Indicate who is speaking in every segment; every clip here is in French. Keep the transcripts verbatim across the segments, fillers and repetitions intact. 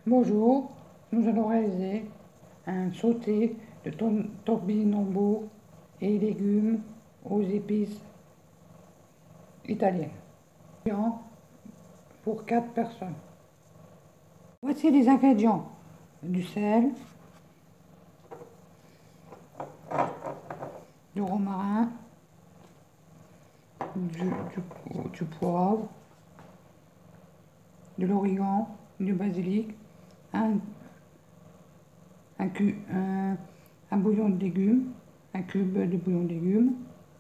Speaker 1: Bonjour, nous allons réaliser un sauté de topinambour et légumes aux épices italiennes pour quatre personnes. Voici les ingrédients: du sel, du romarin, du, du, du poivre, de l'origan, du basilic, un, un, un, un bouillon de légumes, un cube de bouillon de légumes,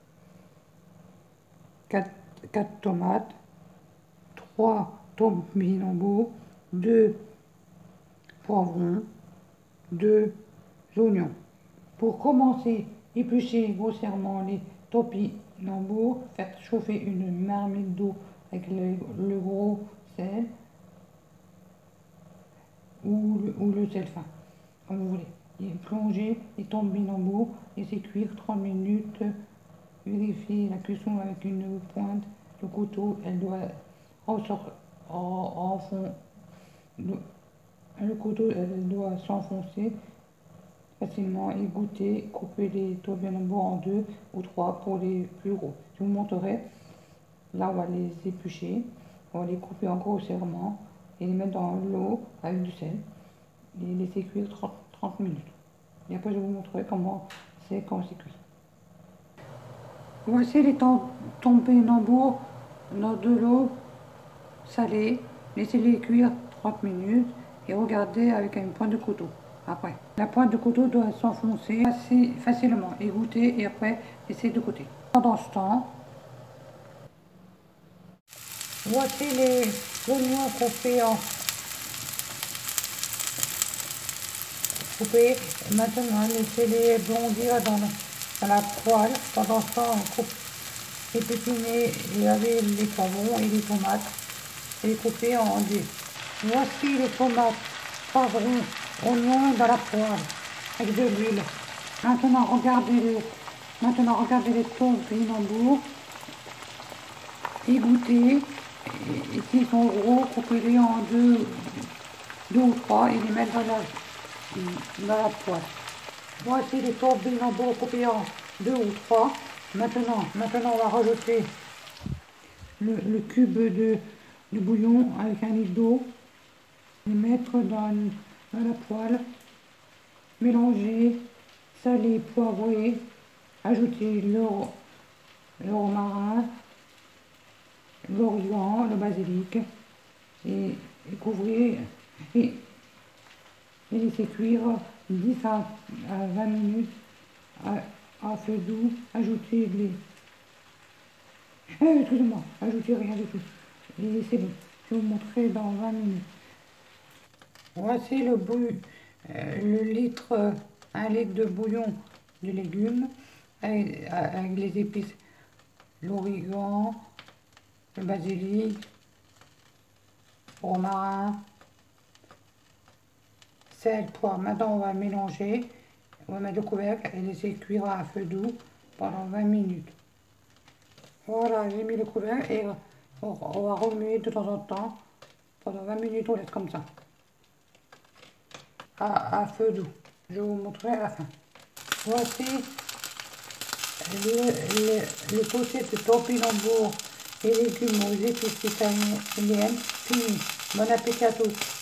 Speaker 1: quatre tomates, trois topinambours, deux poivrons, deux oignons. Pour commencer, épluchez grossièrement les topinambours, faites chauffer une marmite d'eau avec le, le gros sel ou le, ou le sel fin, comme vous voulez. Et plongez les topinambours, laissez cuire trente minutes. Vérifiez la cuisson avec une pointe de couteau, elle doit ressortir en fond. Le couteau elle doit s'enfoncer facilement et goûter. Coupez les topinambours en deux ou trois pour les plus gros. Je vous montrerai. Là, on va les éplucher, on va les couper en grossièrement et les mettre dans l'eau avec du sel et les laisser cuire trente minutes. Et après, je vous montrerai comment c'est quand c'est cuit. Voici les topinambours dans de l'eau salée. Laissez-les cuire trente minutes et regardez avec une pointe de couteau. Après, la pointe de couteau doit s'enfoncer assez facilement et goûter et après laisser de côté. Pendant ce temps, voici les oignons coupés en coupés. Maintenant, laissez-les blondir dans la à la poêle. Pendant ce temps, on coupe et pétiner et laver les poivrons et les tomates et les couper en dés. Voici les tomates, poivrons, oignons dans la poêle avec de l'huile. Maintenant regardez les, maintenant regardez les topinambours, égouttez, et, et s'ils sont gros, coupez-les en deux, deux ou trois et les mettre dans la, dans la poêle. Voici les topinambours coupés en deux ou trois. Maintenant, maintenant on va rajouter le, le cube de, de bouillon avec un litre d'eau. Les mettre dans, dans la poêle. Mélanger, saler, poivrer. Ajouter le, le romarin, l'origan, le basilic. Et, et couvrir. Et, et laisser cuire dix à vingt minutes à, à feu doux. Ajoutez les... Euh, excusez-moi, ajoutez rien du tout. Et c'est bon, je vais vous montrer dans vingt minutes. Voici le bouillon, euh, le litre, euh, un litre de bouillon de légumes avec, avec les épices, l'origan, le basilic, le romarin, sel, poivre. Maintenant on va mélanger, on va mettre le couvercle et laisser cuire à feu doux pendant vingt minutes. Voilà, j'ai mis le couvercle et on, on va remuer de temps en temps. Pendant vingt minutes, on laisse comme ça, à, à feu doux. Je vous montrerai à la fin. Voici le, le, le sauté de topinambours et légumes aux épices italiennes fini. Bon appétit à tous.